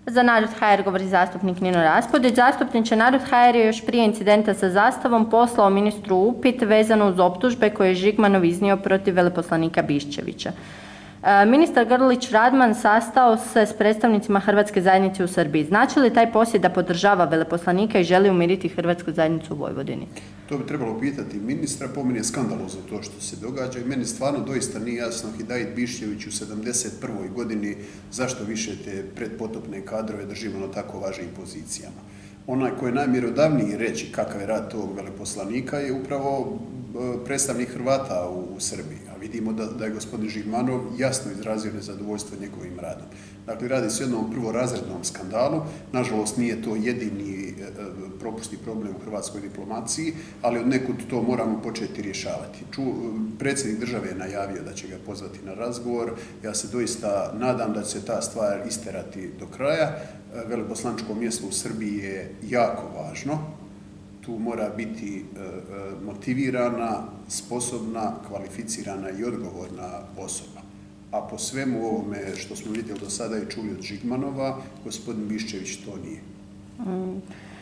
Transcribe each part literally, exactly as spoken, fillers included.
Za Narod ha er govori zastupnik Nino Raspudić. Zastupniče, Narod ha er je još prije incidenta sa zastavom poslao ministru upit vezano uz optužbe koje je Žigmanov iznio protiv veleposlanika Biščevića. Ministar Grlić Radman sastao se s predstavnicima Hrvatske zajednice u Srbiji. Znači li taj posjet da podržava veleposlanika i želi umiriti Hrvatsku zajednicu u Vojvodini? To bi trebalo pitati ministra, po meni je skandalozno to što se događa i meni stvarno doista nije jasno Hidajit Biščević u sedamdeset prvoj godini zašto više te predpotopne kadrove držimo na tako važnim pozicijama. Onaj koji je najmjerodavniji reći kakav je rad tog veleposlanika je upravo predstavnik Hrvata u Srbiji. A vidimo da, da je gospodin Žigmanov jasno izrazio nezadovoljstvo njegovim radom. Dakle, radi se o jednom prvorazrednom skandalu. Nažalost, nije to jedini propusni problem u hrvatskoj diplomaciji, ali od nekud to moramo početi rješavati. Ču, predsjednik države je najavio da će ga pozvati na razgovor. Ja se doista nadam da će se ta stvar isterati do kraja. Veleposlaničko mjesto u Srbiji je jako važno. Tu mora biti motivirana, sposobna, kvalificirana i odgovorna osoba. A po svemu ovome što smo vidjeli do sada i čuli od Žigmanova, gospodin Biščević to nije. Mm.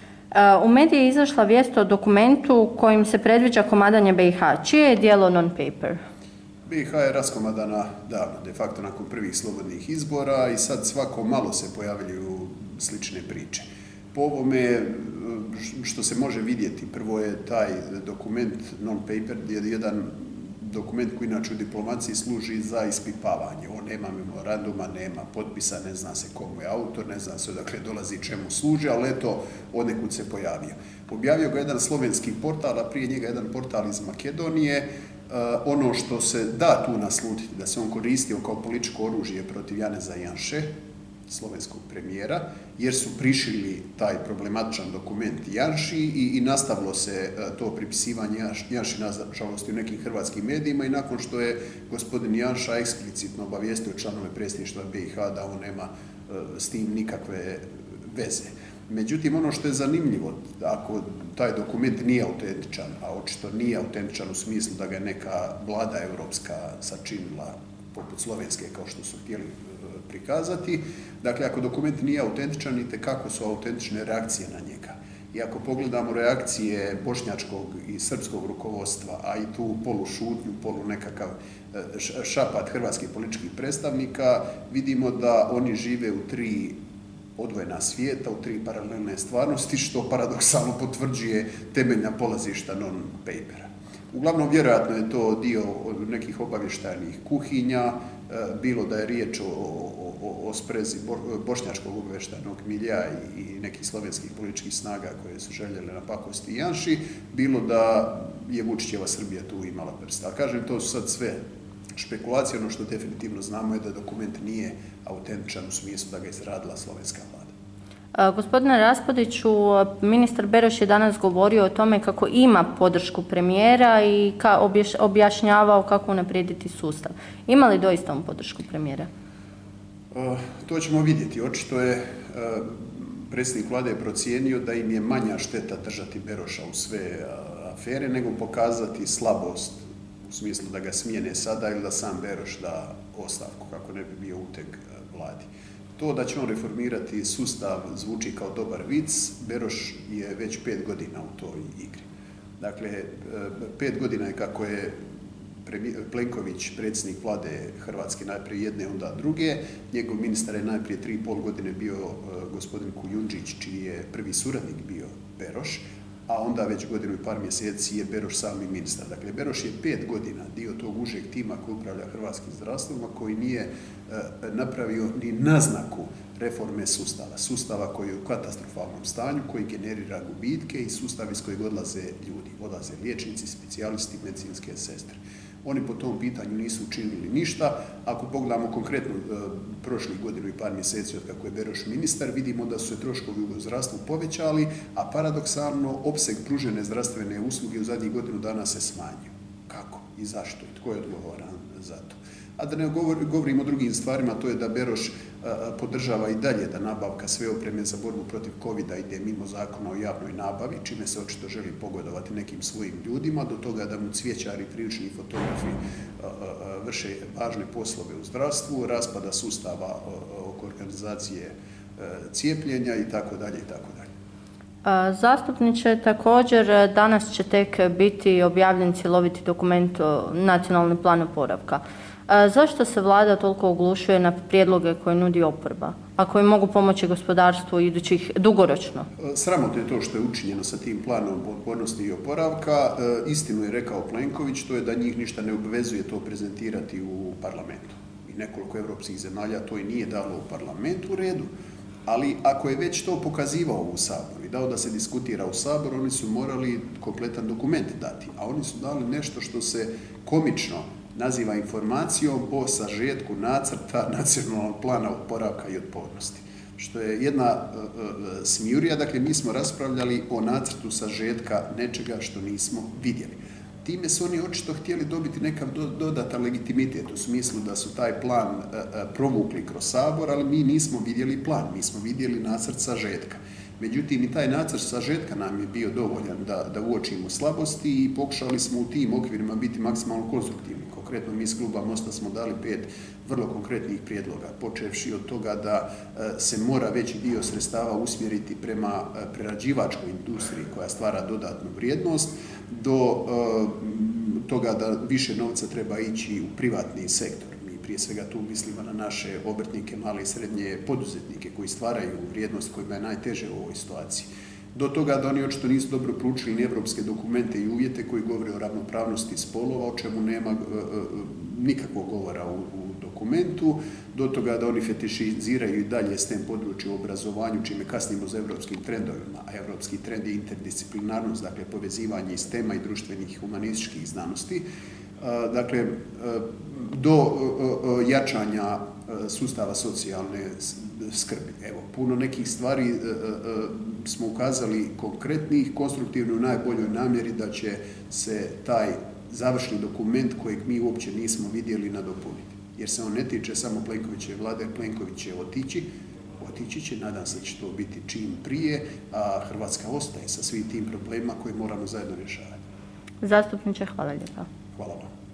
U mediji je izašla vijest o dokumentu kojim se predviđa komadanje be i ha. Čije je dijelo non-paper? be i ha je raskomadana davno, de facto nakon prvih slobodnih izbora i sad svako malo se pojavljuju slične priče. Po ovome što se može vidjeti, prvo je taj dokument non-paper, jedan dokument koji inače u diplomaciji služi za ispipavanje. On nema memoranduma, nema potpisa, ne zna se komu je autor, ne zna se odakle dolazi, čemu služi, ali eto, odnekud se pojavio. Objavio ga jedan slovenski portal, a prije njega jedan portal iz Makedonije. Ono što se da tu naslutiti, da se on koristio kao političko oružje protiv Janeza Janše, slovenskog premijera, jer su prišili taj problematičan dokument Janši i, i nastavilo se to pripisivanje Janši, nažalost, u nekim hrvatskim medijima i nakon što je gospodin Janša eksplicitno obavijestio članove predsjedništva be i ha da on nema s tim nikakve veze. Međutim, ono što je zanimljivo, ako taj dokument nije autentičan, a očito nije autentičan u smislu da ga je neka vlada europska sačinila poput slovenske, kao što su htjeli prikazati. Dakle, ako dokument nije autentičan, itekako su autentične reakcije na njega. I ako pogledamo reakcije bošnjačkog i srpskog rukovodstva, a i tu polu šutnju, polu nekakav šapat hrvatskih političkih predstavnika, vidimo da oni žive u tri odvojena svijeta, u tri paralelne stvarnosti, što paradoksalno potvrđuje temeljna polazišta non-papera. Uglavnom, vjerojatno je to dio nekih obavještajnih kuhinja, bilo da je riječ o, o, o sprezi bošnjačkog obavještajnog milja i, i nekih slovenskih političkih snaga koje su željele napakosti Janši, bilo da je Vučićeva Srbija tu imala prsta. A kažem, to su sad sve špekulacije. Ono što definitivno znamo je da dokument nije autentičan u smislu da ga je izradila slovenska vlada. Gospodine Raspudiću, ministar Beroš je danas govorio o tome kako ima podršku premijera i objašnjavao kako unaprijediti sustav. Ima li doista on podršku premijera? To ćemo vidjeti. Očito je predsjednik vlade procijenio da im je manja šteta držati Beroša u sve afere nego pokazati slabost u smislu da ga smijene sada ili da sam Beroš da ostavku kako ne bi bio uteg vladi. To da će on reformirati sustav zvuči kao dobar vic, Beroš je već pet godina u toj igri. Dakle, pet godina je kako je Plenković, predsjednik vlade Hrvatske, najprije jedne, onda druge. Njegov ministar je najprije tri i pol godine bio gospodin Kujundžić, čiji je prvi suradnik bio Beroš, a onda već godinu i par mjeseci je Beroš sami ministar. Dakle, Beroš je pet godina dio tog užeg tima koji upravlja hrvatskim zdravstvom, a koji nije e, napravio ni naznaku reforme sustava. Sustava koji je u katastrofalnom stanju, koji generira gubitke i sustav iz kojeg odlaze ljudi. Odlaze liječnici, specijalisti, medicinske sestre. Oni po tom pitanju nisu učinili ništa. Ako pogledamo konkretno e, prošlih godinu i par mjeseci od kako je Beroš ministar, vidimo da su se troškovi u zdravstvu povećali, a paradoksalno opseg pružene zdravstvene usluge u zadnjih godinu dana se smanjio. Kako i zašto i tko je odgovoran za to? A da ne govorimo o drugim stvarima, to je da Beroš podržava i dalje da nabavka sve opreme za borbu protiv kovida ide mimo zakona o javnoj nabavi, čime se očito želi pogodovati nekim svojim ljudima, do toga da mu cvjećari, prilični fotografi vrše važne poslove u zdravstvu, raspada sustava oko organizacije cijepljenja i tako dalje i tako dalje. Zastupniče, također danas će tek biti objavljen cjeloviti dokument Nacionalni plan oporavka. Zašto se vlada toliko oglušuje na prijedloge koje nudi oporba, a koji mogu pomoći gospodarstvu idućih dugoročno? Sramotno je to što je učinjeno sa tim planom otpornosti i oporavka. Istinu je rekao Plenković, to je da njih ništa ne obvezuje to prezentirati u parlamentu. I nekoliko evropskih zemalja to i nije dalo u parlamentu, u redu. Ali ako je već to pokazivao u Saboru i dao da se diskutira u Saboru, oni su morali kompletan dokument dati. A oni su dali nešto što se komično naziva informacijom o sažetku nacrta Nacionalnog plana oporavka i otpornosti. Što je jedna uh, uh, smijurija, dakle mi smo raspravljali o nacrtu sažetka nečega što nismo vidjeli. Time su oni očito htjeli dobiti nekav do, dodatan legitimitet u smislu da su taj plan uh, uh, provukli kroz Sabor, ali mi nismo vidjeli plan, mi smo vidjeli nacrt sažetka. Međutim, i taj nacrt sažetka nam je bio dovoljan da, da uočimo slabosti i pokušali smo u tim okvirima biti maksimalno konstruktivni. Konkretno, mi iz kluba Mosta smo dali pet vrlo konkretnih prijedloga, počevši od toga da se mora veći dio sredstava usmjeriti prema prerađivačkoj industriji koja stvara dodatnu vrijednost, do toga da više novca treba ići u privatni sektor. Prije svega tu mislimo na naše obrtnike, male i srednje poduzetnike koji stvaraju vrijednost kojima je najteže u ovoj situaciji. Do toga da oni očito nisu dobro proučili ni evropske dokumente i uvjete koji govore o ravnopravnosti spolova, o čemu nema uh, nikakvog govora u, u dokumentu, do toga da oni fetišiziraju i dalje s tem području obrazovanju, čime kasnimo za evropskim trendovima, a evropski trend je interdisciplinarnost, dakle povezivanje iz tema i društvenih i humanističkih znanosti. Uh, dakle, uh, do uh, jačanja uh, sustava socijalne skrbi. Evo, puno nekih stvari uh, uh, smo ukazali konkretnih, konstruktivno u najboljoj namjeri da će se taj završni dokument kojeg mi uopće nismo vidjeli nadopuniti. Jer se on ne tiče samo Plenkovićeve vlade, Plenković će otići, otići će, nadam se da će to biti čim prije, a Hrvatska ostaje sa svim tim problemima koje moramo zajedno rješavati. Zastupniče, hvala lijepa. Hvala vam.